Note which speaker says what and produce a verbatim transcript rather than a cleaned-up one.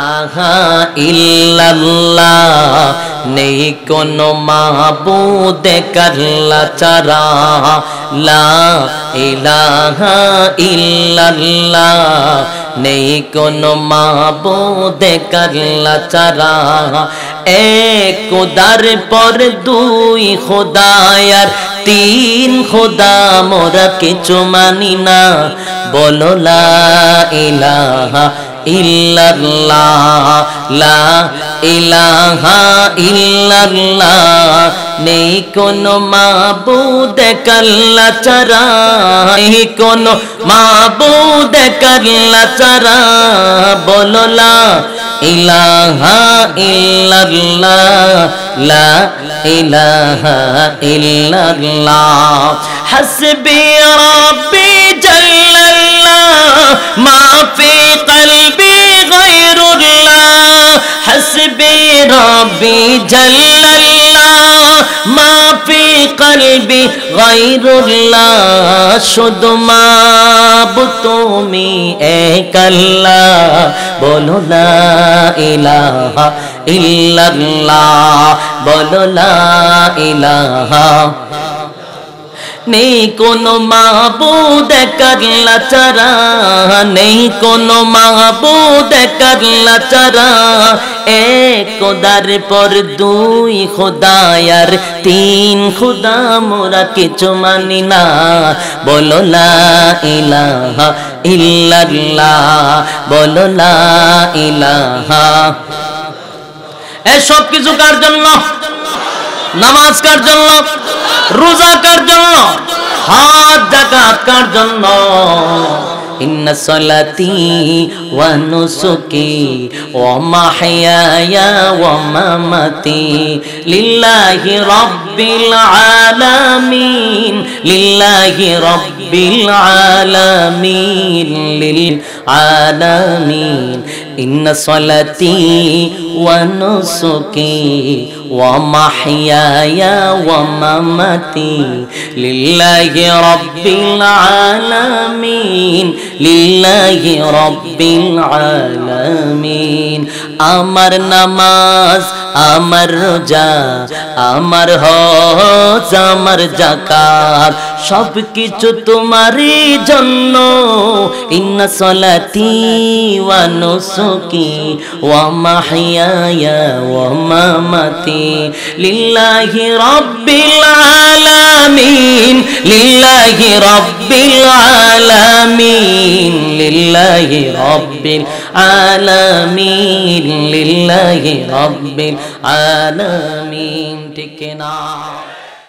Speaker 1: ইলাহা ইল্লাল্লাহ নেই কোনো মাবুদ কাল্লা চারা লা ইলাহা ইল্লাল্লাহ নেই কোনো মাবুদ কাল্লা চারা এক খোদার পর দুই খোদায়ার তিন খোদা মোরা কিছু মানি না বলো লা ইলাহা ইল্লাল্লাহ লা ইলাহা ইল্লাল্লাহ নেই কোনো মাবুদ কাল্লা চারা নেই কোনো মাবুদ কাল্লা চারা বলো লা ইলাহা ইল্লাল্লাহ লা ইলাহা ইল্লাল্লাহ হাসবি রাব্বি জাল্লাল্লাহ মা ফি কলবি গায়রুল্লাহ হাসবি রাব্বি জাল্লাল্লাহ মা ফি কলবি গায়রুল্লাহ শুধু মাবুদ তুমি এক আল্লাহ বলো লা ইলাহা ইল্লাল্লাহ বলো লা ইলাহা নেই কোনো মাবুদ কাল্লা চারা নেই কোনো মাবুদ কাল্লা চারা এক খোদার পর দুই খোদায়ার তিন খোদা মোরা কিছু মানি না বলো লা ইলাহা ইল্লাল্লাহ বলো লা ইলাহা এসব কিছু কার জন্য নামাজ কার জন্য রোজা কার জন্য হজ যাকাত কার জন্য ইন্না সলাতি ওয়া নুসুকি ওয়া মাহইয়ায়া ওয়া মামাতি লিল্লাহি রাব্বিল আলামিন লিল্লাহি রাব্বিল আলামিন লিল আলামিন ইন্না সলাতি ওয়া নুসুকি ওয়া মাহইয়ায়া ওয়া মামাতি লিল্লাহি রাব্বিল আলামিন লিল্লাহি রাব্বিল আলামিন আমার নামাজ আমার রোজা আমার হজ আমার যাকাত সব কিছু তোমারই জন্য ইন্না সলাতি ওয়া নুসুকি ওয়া মাহইয়ায়া ওয়া মামাতি লিল্লাহি রাব্বিল আলামিন লিল্লাহি রাব্বিল আলামিন লিল্লাহি রাব্বিল আলামিন লিল্লাহি রাব্বিল আলামিন ঠিক না।